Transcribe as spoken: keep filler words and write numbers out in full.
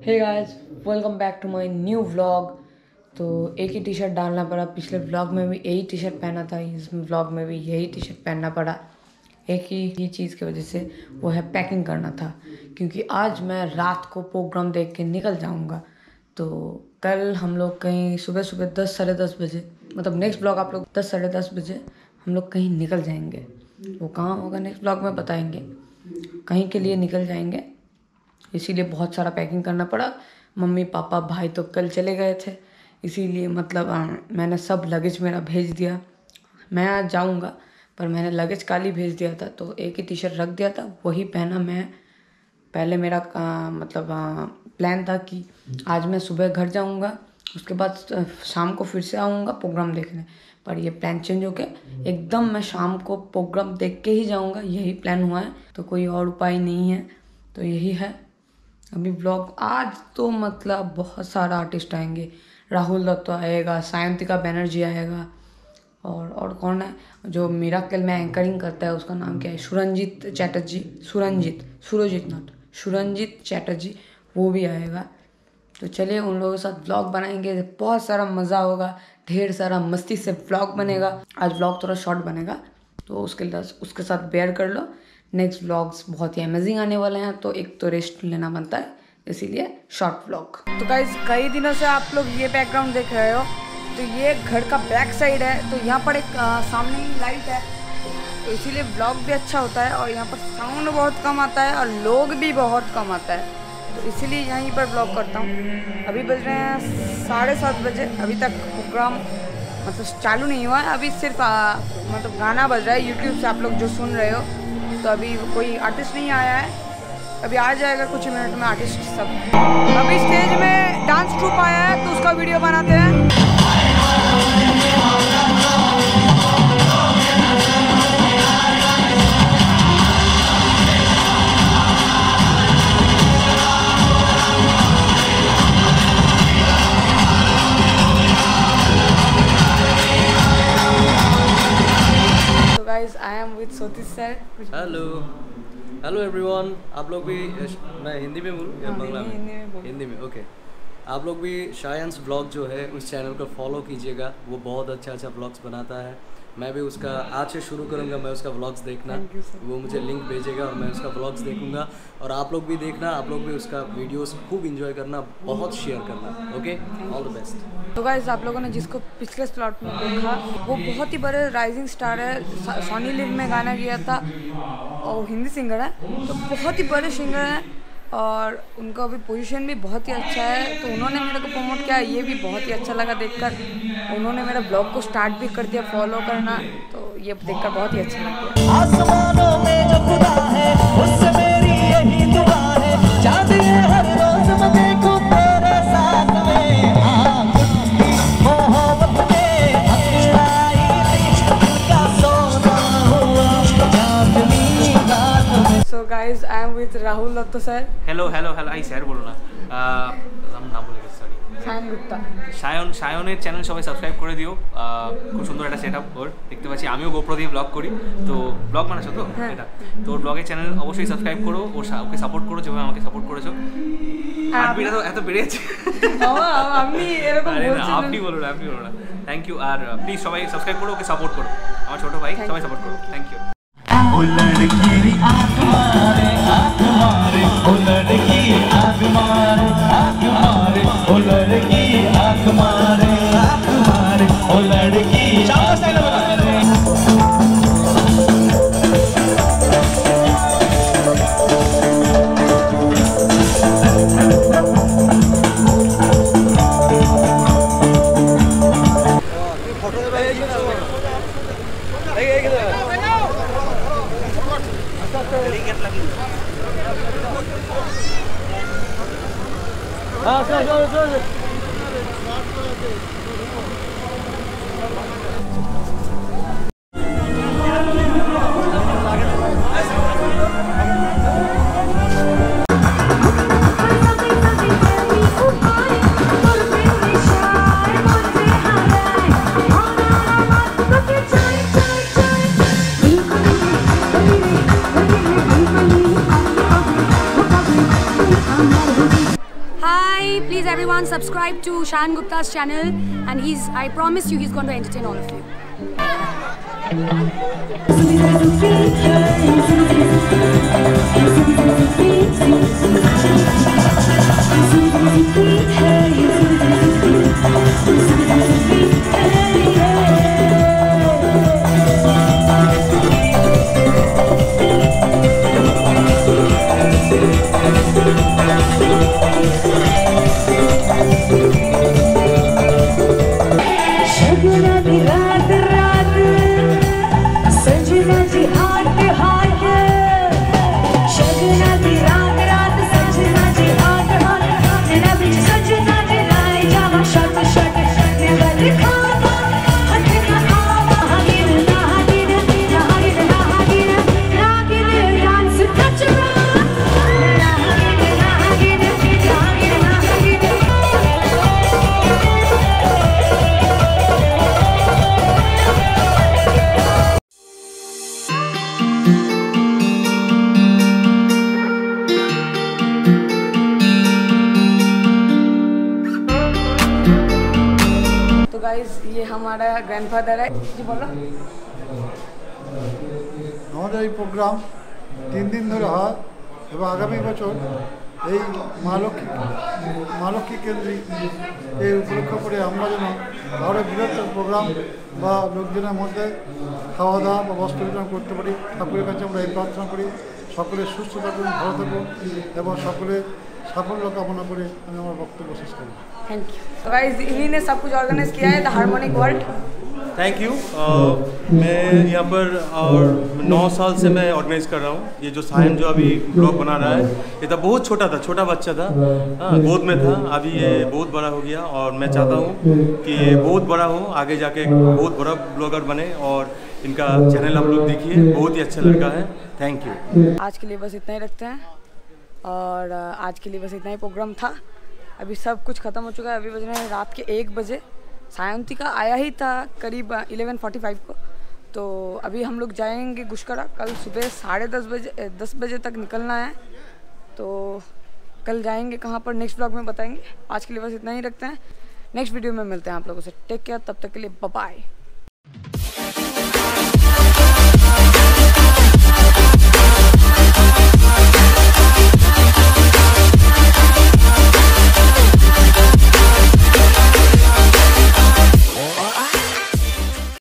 Hey guys, welcome back to my new vlog. तो एक ही T shirt डालना पड़ा। पिछले व्लॉग में भी यही टी शर्ट पहना था, इस व्लॉग में भी यही टी शर्ट पहनना पड़ा। एक ही ही चीज़ की वजह से, वो है पैकिंग करना था, क्योंकि आज मैं रात को प्रोग्राम देख के निकल जाऊंगा। तो कल हम लोग कहीं सुबह सुबह दस साढ़े दस बजे, मतलब नेक्स्ट व्लॉग आप लोग दस साढ़े दस बजे हम लोग कहीं निकल जाएंगे। वो कहाँ होगा नेक्स्ट व्लॉग में बताएंगे। कहीं के लिए निकल जाएंगे, इसीलिए बहुत सारा पैकिंग करना पड़ा। मम्मी पापा भाई तो कल चले गए थे, इसीलिए मतलब आ, मैंने सब लगेज मेरा भेज दिया। मैं आज जाऊंगा पर मैंने लगेज कल ही भेज दिया था, तो एक ही टी शर्ट रख दिया था, वही पहना मैं। पहले मेरा आ, मतलब आ, प्लान था कि आज मैं सुबह घर जाऊंगा, उसके बाद शाम को फिर से आऊँगा प्रोग्राम देखने। पर ये प्लान चेंज हो गया, एकदम मैं शाम को प्रोग्राम देख के ही जाऊँगा, यही प्लान हुआ है। तो कोई और उपाय नहीं है, तो यही है अभी व्लॉग। आज तो मतलब बहुत सारा आर्टिस्ट आएंगे। राहुल दत्त आएगा, सायंतिका बनर्जी आएगा, और और कौन है जो मिराकल में एंकरिंग करता है, उसका नाम क्या है, सुरंजीत चैटर्जी सुरंजीत सुरजीत नॉट सुरंजीत चैटर्जी, वो भी आएगा। तो चलिए उन लोगों के साथ व्लॉग बनाएंगे, बहुत सारा मज़ा होगा, ढेर सारा मस्ती से व्लॉग बनेगा। आज व्लॉग थोड़ा शॉर्ट बनेगा, तो उसके लिए उसके साथ बेयर कर लो। नेक्स्ट व्लॉग्स बहुत ही अमेजिंग आने वाले हैं, तो एक तो रेस्ट लेना बनता है, इसीलिए शॉर्ट व्लॉग। तो गाइस, कई दिनों से आप लोग ये बैकग्राउंड देख रहे हो, तो ये घर का बैक साइड है। तो यहाँ पर एक आ, सामने ही लाइट है, तो इसीलिए व्लॉग भी अच्छा होता है। और यहाँ पर साउंड बहुत कम आता है और लोग भी बहुत कम आता है, तो इसीलिए यहीं पर व्लॉग करता हूँ। अभी बज रहे हैं साढ़े सात बजे, अभी तक प्रोग्राम मतलब चालू नहीं हुआ है। अभी सिर्फ आ, मतलब गाना बज रहा है यूट्यूब से, आप लोग जो सुन रहे हो। तो अभी कोई आर्टिस्ट नहीं आया है, अभी आ जाएगा कुछ मिनट में आर्टिस्ट सब। अभी स्टेज में डांस ट्रूप आया है, तो उसका वीडियो बनाते हैं। I am with Satish sir. Hello hello everyone. आप लोग भी, मैं हिंदी में बोलूँ या बांग्ला में? हिंदी में बोल। हिंदी में ओके। आप लोग भी शायंस ब्लॉग जो है उस चैनल को फॉलो कीजिएगा, वो बहुत अच्छा अच्छा ब्लॉग्स बनाता है। मैं भी उसका आज से शुरू करूँगा, मैं उसका व्लॉग्स देखना। वो मुझे लिंक भेजेगा और मैं उसका व्लॉग्स देखूँगा। और आप लोग भी देखना, आप लोग भी उसका वीडियोस खूब एंजॉय करना, बहुत शेयर करना। Okay, all the best. तो गाइस, आप लोगों ने जिसको पिछले स्लॉट में देखा, वो बहुत ही बड़े राइजिंग स्टार है। सोनी लिव में गाना किया था और हिंदी सिंगर है, तो बहुत ही बड़े सिंगर हैं और उनका अभी पोजीशन भी बहुत ही अच्छा है। तो उन्होंने मेरे को प्रमोट किया, ये भी बहुत ही अच्छा लगा देखकर। उन्होंने मेरा ब्लॉग को स्टार्ट भी कर दिया फॉलो करना, तो ये देखकर बहुत ही अच्छा लगा। आसमानों में जो खुदा है, उससे मेरी यही दुआ है, चांद ये हर रोज मैं देखूं तेरे साथ में। मोहब्बत में अंगड़ाई इश्क का सोना हुआ चांदनी रात में। So guys, I am with Rahul Dutt sir. Hello hello hello I sir বলো না, নাম নাম বলে গেছি, সরি। সায়ন গুপ্তা। সায়ন সায়নের চ্যানেল সবাই সাবস্ক্রাইব করে দিও। খুব সুন্দর একটা সেট আপ ওর, দেখতে পাচ্ছি। আমিও গোপ্রো দিয়ে ব্লগ করি, তো ব্লগ বানাচ্ছো তো এটা, তো ওর ব্লগের চ্যানেল অবশ্যই সাবস্ক্রাইব করো, ওর ওকে সাপোর্ট করো যেভাবে আমাকে সাপোর্ট করেছো। হার্টবিট তো এত বেড়েছে, আমি এরকম বলছি না, আপনি বলো না, আপনি বলো না। Thank you. আর প্লিজ সবাই সাবস্ক্রাইব করো, ওকে সাপোর্ট করো, আমার ছোটো ভাই, সবাই সাপোর্ট করো। Thank you. ओ लड़की आँख मारे आँख मारे, ओ लड़की आँख मारे आँख मारे, ओ लड़की आँख मारे आँख मारे, ओ लड़की आँख मारे। हाँ sir sir sir hi subscribe to Shayan Gupta's channel, and he's, I promise you, he's going to entertain all of you. ये हमारा ग्रैंडफादर है जी, बोलो। আমাদের এই প্রোগ্রাম তিন দিন ধরে হয় এবং আগামী বছর এই মা লক্ষ্মী মা লক্ষ্মী কেন্দ্রিক এই উপলক্ষ করে আমরা যেন আরও বৃহত্তর প্রোগ্রাম বা লোকজনের মধ্যে খাওয়া দাওয়া বা বস্ত্র বিতরণ করতে পারি। ঠাকুরের কাছে আমরা এই প্রার্থনা করি সকলে সুস্থ থাকুন, ভালো থাকুন এবং সকলে সাফল্য কামনা করে আমি আমার বক্তব্য শেষ করি। Thank you. तो गाइस इन्हीं ने सब कुछ ऑर्गेनाइज किया है, the harmonic world. Thank you. मैं यहाँ पर और नौ साल से मैं ऑर्गेनाइज कर रहा हूँ। ये जो सायन जो अभी ब्लॉग बना रहा है, ये तो बहुत छोटा था, छोटा बच्चा था, हाँ गोद में था, अभी ये बहुत बड़ा हो गया और मैं चाहता हूँ कि ये बहुत बड़ा हो, आगे जाके बहुत बड़ा ब्लॉगर बने। और इनका चैनल आप लोग देखिए, बहुत ही अच्छा लड़का है। Thank you. आज के लिए बस इतना ही रखते हैं और आज के लिए बस इतना ही प्रोग्राम था। अभी सब कुछ ख़त्म हो चुका है। अभी बज रहे हैं रात के एक बजे। सायंतिका आया ही था करीब इलेवन फोर्टी फाइव को, तो अभी हम लोग जाएंगे गुशकरा। कल सुबह साढ़े दस बजे दस बजे तक निकलना है, तो कल जाएंगे कहाँ पर नेक्स्ट ब्लॉग में बताएंगे। आज के लिए बस इतना ही रखते हैं, नेक्स्ट वीडियो में मिलते हैं आप लोगों से। टेक केयर, तब तक के लिए बाय बाय।